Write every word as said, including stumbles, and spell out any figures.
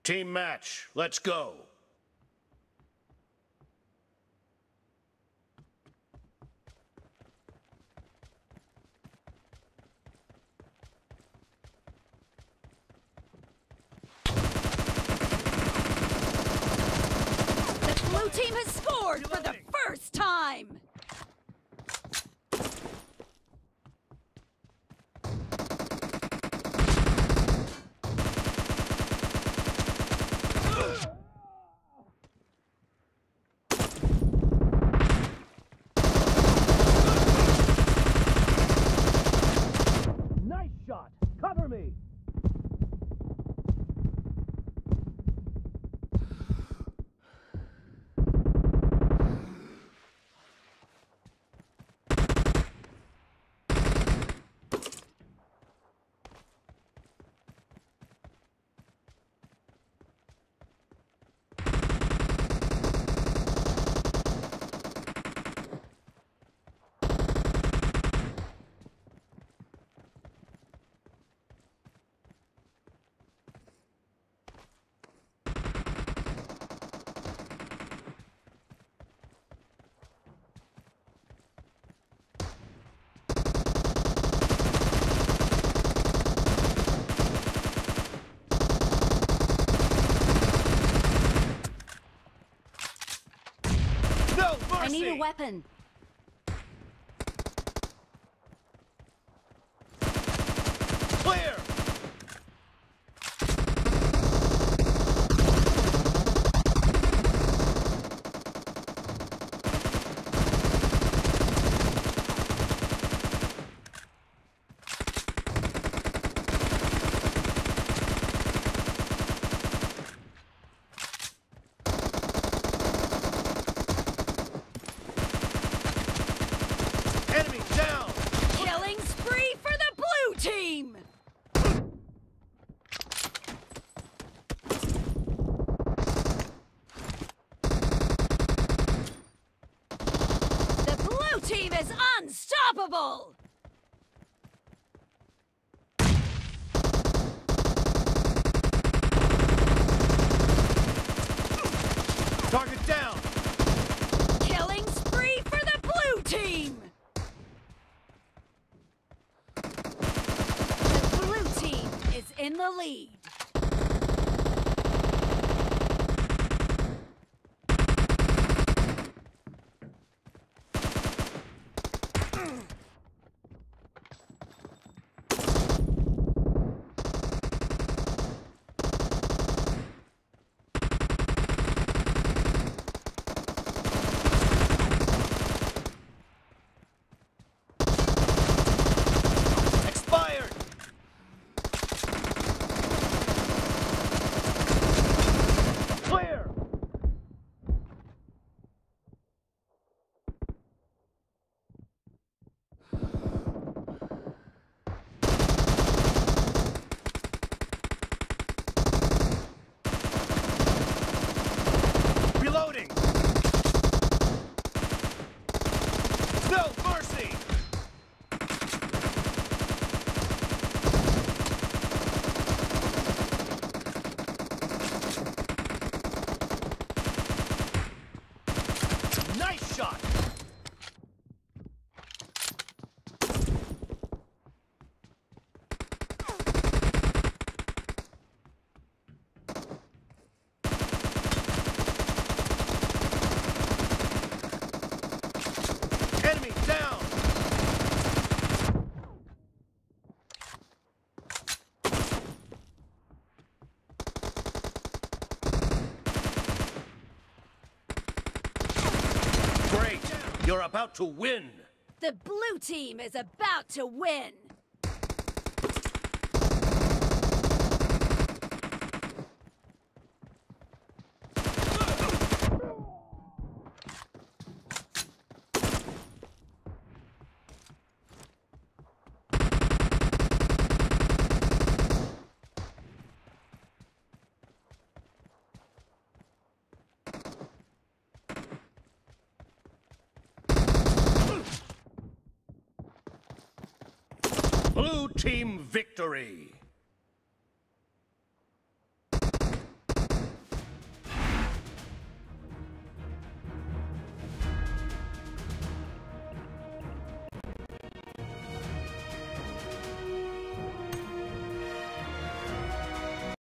Team match, let's go. The blue team has scored for the first time! Nice shot! Cover me! I need a weapon. Clear! Enemy down! Killing spree for the blue team! The blue team is unstoppable! Target down! Killing spree for the blue team! The blue team is in the lead. Expired! Clear! Reloading! No mercy! Nice shot! Enemy down! Great! You're about to win! The blue team is about to win. Blue team victory!